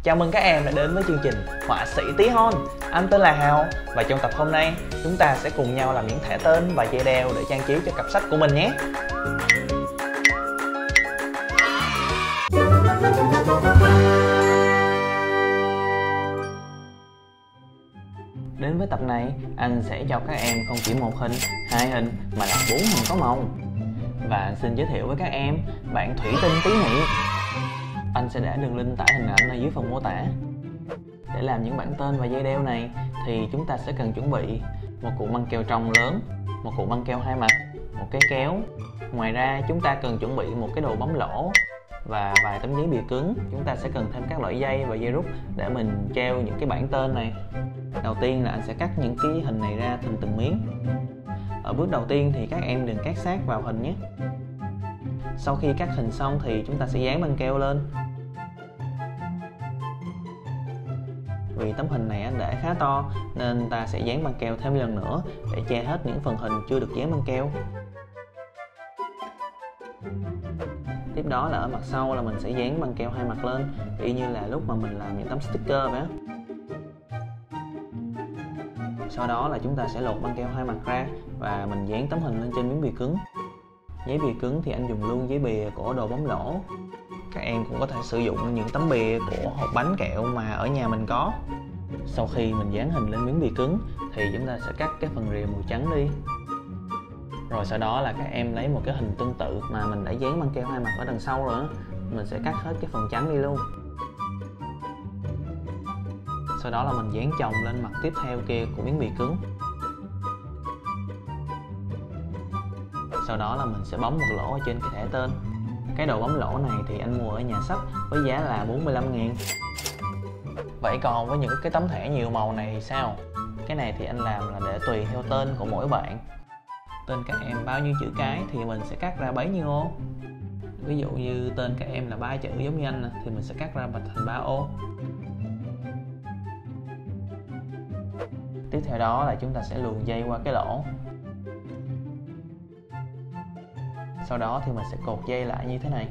Chào mừng các em đã đến với chương trình Họa sĩ tí hon. Anh tên là Hào và trong tập hôm nay chúng ta sẽ cùng nhau làm những thẻ tên và dây đeo để trang trí cho cặp sách của mình nhé. Đến với tập này, anh sẽ cho các em không chỉ một hình, hai hình mà là 4 hình có màu. Và anh xin giới thiệu với các em bạn thủy tinh tí mị. Anh sẽ để đường link tải hình ảnh ở dưới phần mô tả. Để làm những bảng tên và dây đeo này thì chúng ta sẽ cần chuẩn bị một cuộn băng keo trong lớn, một cuộn băng keo hai mặt, một cái kéo. Ngoài ra chúng ta cần chuẩn bị một cái đồ bấm lỗ và vài tấm giấy bìa cứng. Chúng ta sẽ cần thêm các loại dây và dây rút để mình treo những cái bảng tên này. Đầu tiên là anh sẽ cắt những cái hình này ra thành từng miếng. Ở bước đầu tiên thì các em đừng cắt sát vào hình nhé. Sau khi cắt hình xong thì chúng ta sẽ dán băng keo lên. Vì tấm hình này anh để khá to nên ta sẽ dán băng keo thêm lần nữa để che hết những phần hình chưa được dán băng keo. Tiếp đó là ở mặt sau là mình sẽ dán băng keo hai mặt lên, y như là lúc mà mình làm những tấm sticker vậy á. Sau đó là chúng ta sẽ lột băng keo hai mặt ra và mình dán tấm hình lên trên miếng bìa cứng. Giấy bìa cứng thì anh dùng luôn giấy bìa của đồ bấm lỗ. Các em cũng có thể sử dụng những tấm bìa của hộp bánh kẹo mà ở nhà mình có. Sau khi mình dán hình lên miếng bìa cứng thì chúng ta sẽ cắt cái phần rìa màu trắng đi. Rồi sau đó là các em lấy một cái hình tương tự mà mình đã dán băng keo hai mặt ở đằng sau rồi á. Mình sẽ cắt hết cái phần trắng đi luôn. Sau đó là mình dán chồng lên mặt tiếp theo kia của miếng bìa cứng. Sau đó là mình sẽ bấm một lỗ ở trên cái thẻ tên. Cái đầu bấm lỗ này thì anh mua ở nhà sách với giá là 45.000. Vậy còn với những cái tấm thẻ nhiều màu này thì sao? Cái này thì anh làm là để tùy theo tên của mỗi bạn. Tên các em bao nhiêu chữ cái thì mình sẽ cắt ra bấy nhiêu ô. Ví dụ như tên các em là 3 chữ giống như anh thì mình sẽ cắt ra thành 3 ô. Tiếp theo đó là chúng ta sẽ luồn dây qua cái lỗ. Sau đó thì mình sẽ cột dây lại như thế này.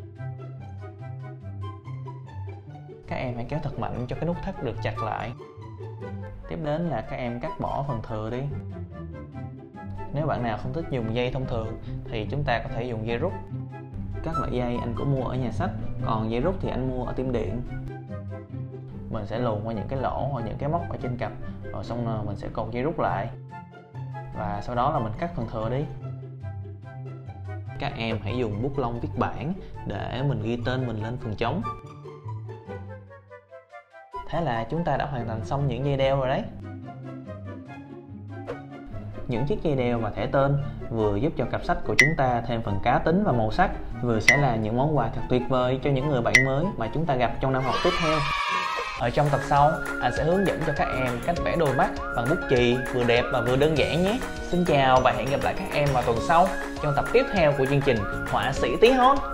Các em hãy kéo thật mạnh cho cái nút thắt được chặt lại. Tiếp đến là các em cắt bỏ phần thừa đi. Nếu bạn nào không thích dùng dây thông thường thì chúng ta có thể dùng dây rút. Các loại dây anh cũng mua ở nhà sách, còn dây rút thì anh mua ở tiệm điện. Mình sẽ luồn qua những cái lỗ hoặc những cái móc ở trên cặp, rồi xong rồi mình sẽ cột dây rút lại. Và sau đó là mình cắt phần thừa đi. Các em hãy dùng bút lông viết bảng để mình ghi tên mình lên phần trống. Thế là chúng ta đã hoàn thành xong những dây đeo rồi đấy. Những chiếc dây đeo và thẻ tên vừa giúp cho cặp sách của chúng ta thêm phần cá tính và màu sắc, vừa sẽ là những món quà thật tuyệt vời cho những người bạn mới mà chúng ta gặp trong năm học tiếp theo. Ở trong tập sau, anh sẽ hướng dẫn cho các em cách vẽ đôi mắt bằng bút chì vừa đẹp và vừa đơn giản nhé. Xin chào và hẹn gặp lại các em vào tuần sau trong tập tiếp theo của chương trình Họa sĩ tí hon.